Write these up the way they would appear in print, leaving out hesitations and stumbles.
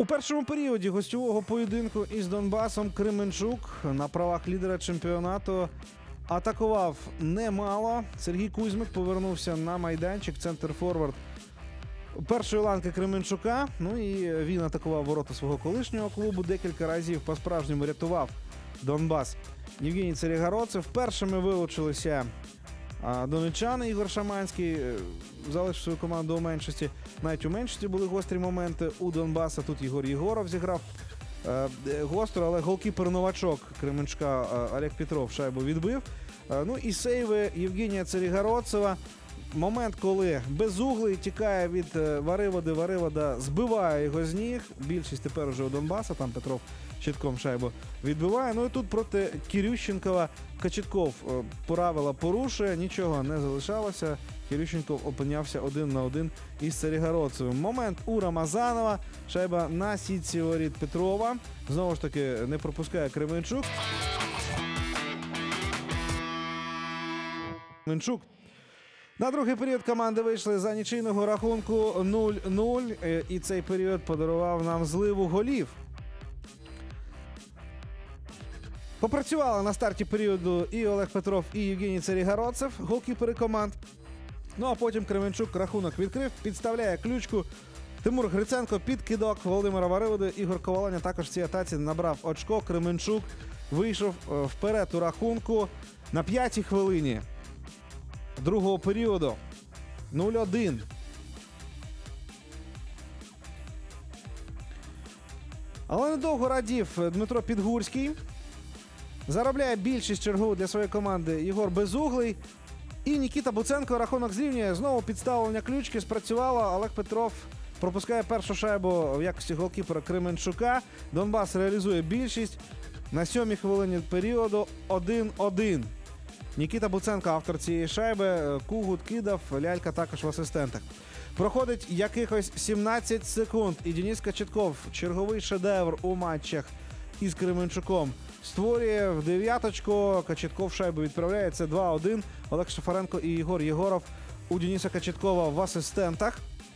У першому періоді гостьового поєдинку із Донбасом Кременчук на правах лідера чемпіонату атакував немало. Сергій Кузьмик повернувся на майданчик, центр-форвард першої ланки Кременчука. Ну і він атакував ворота свого колишнього клубу. Декілька разів по-справжньому рятував Донбас Євгеній Царегородцев. Першими вилучилися донеччани. Ігор Шаманський залишив свою команду у меншості. Навіть у меншості були гострі моменти у Донбаса. Тут Єгор Єгоров зіграв гостро, але голкіпер-новачок Кременчука Олег Петров шайбу відбив. Ну і сейви Євгенія Царегородцева. Момент, коли Безуглий тікає від Вариводи, Варивода збиває його з ніг. Більшість тепер уже у Донбаса, там Петров щитком шайбу відбиває. Ну і тут проти Кирющенкова Кочетков правила порушує, нічого не залишалося. Кирющенков опинявся 1 на 1 із Царегородцевим. Момент у Рамазанова, шайба на сітці воріт Петрова. Знову ж таки не пропускає Кременчук. Кременчук. На другий період команди вийшли за нічийного рахунку 0-0. І цей період подарував нам зливу голів. Попрацювали на старті періоду і Олег Петров, і Євгеній Царегородцев, голкіпери команд. Ну а потім Кременчук рахунок відкрив, підставляє ключку. Тимур Гриценко під кидок Володимира Вариводи. Ігор Коваленя також в цій атаці набрав очко. Кременчук вийшов вперед у рахунку на 5-й хвилині другого періоду. 0-1. Але недовго радів Дмитро Підгурський. Заробляє більшість чергову для своєї команди Єгор Безуглий. І Нікіта Буценко рахунок зрівнює. Знову підставлення ключки спрацювало. Олег Петров пропускає першу шайбу в якості голкіпера Кременчука. Донбас реалізує більшість. На 7-й хвилині періоду 1-1. Нікіта Буценко автор цієї шайби. Кугут кидав, Лялька також в асистентах. Проходить якихось 17 секунд. І Денис Кочетков, черговий шедевр у матчах із Кременчуком, створює в дев'яточку. Кочетков шайбу відправляє. Це 2-1. Олег Шафаренко і Єгор Єгоров у Дениса Кочеткова в асистентах.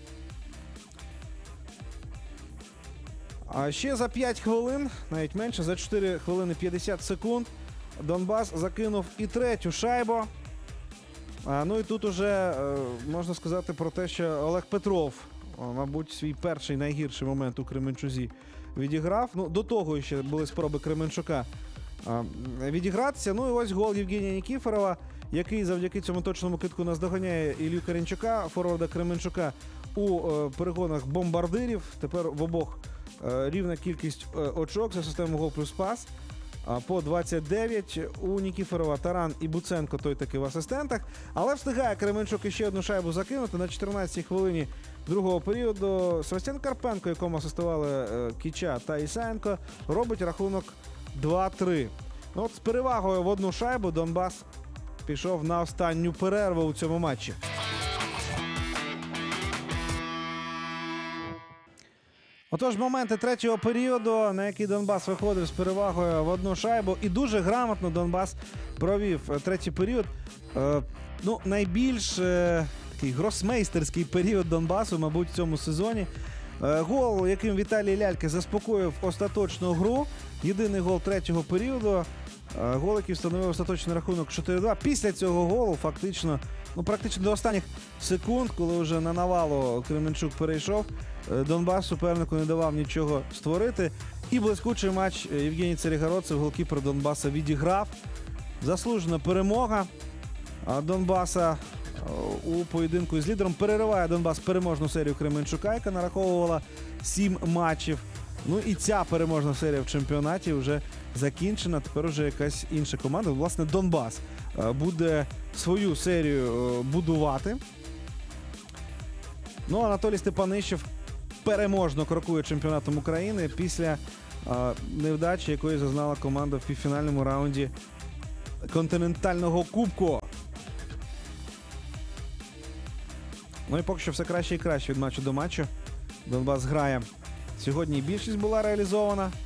А ще за 5 хвилин, навіть менше, за 4 хвилини 50 секунд, Донбас закинув і третю шайбу. Ну і тут уже можна сказати про те, що Олег Петров, мабуть, свій перший найгірший момент у Кременчузі відіграв. Ну, до того ще були спроби Кременчука відігратися. Ну і ось гол Євгенія Нікіфорова, який завдяки цьому точному кидку наздоганяє Ілью Каренчука, форварда Кременчука, у перегонах бомбардирів. Тепер в обох рівна кількість очок за системою гол плюс пас. По 29 у Нікіфорова, Таран і Буценко, той таки в асистентах. Але встигає Кременчук іще одну шайбу закинути на 14-й хвилині другого періоду. Севастьян Карпенко, якому асистували Кіча та Ісаєнко, робить рахунок 2-3. Ну, от з перевагою в одну шайбу Донбас пішов на останню перерву у цьому матчі. Отож, моменти третього періоду, на який Донбас виходив з перевагою в одну шайбу. І дуже грамотно Донбас провів третій період. Ну, найбільш такий гросмейстерський період Донбасу, мабуть, в цьому сезоні. Гол, яким Віталій Лялька заспокоїв остаточну гру. Єдиний гол третього періоду. Гол, який встановив остаточний рахунок 4-2. Після цього голу фактично, ну практично до останніх секунд, коли вже на навалу Кременчук перейшов, Донбас супернику не давав нічого створити. І блискучий матч Євгеній Царегородцев, голкіпер Донбаса, відіграв. Заслужена перемога Донбаса у поєдинку із лідером. Перериває Донбас переможну серію Кременчука, яка нараховувала 7 матчів. Ну і ця переможна серія в чемпіонаті вже закінчена. Тепер вже якась інша команда. Власне, Донбас буде свою серію будувати. Ну, Анатолій Степанищев переможно крокує чемпіонатом України після невдачі, якої зазнала команда в півфінальному раунді континентального кубку. Ну і поки що все краще і краще від матчу до матчу. Донбас грає. Сьогодні більшість була реалізована.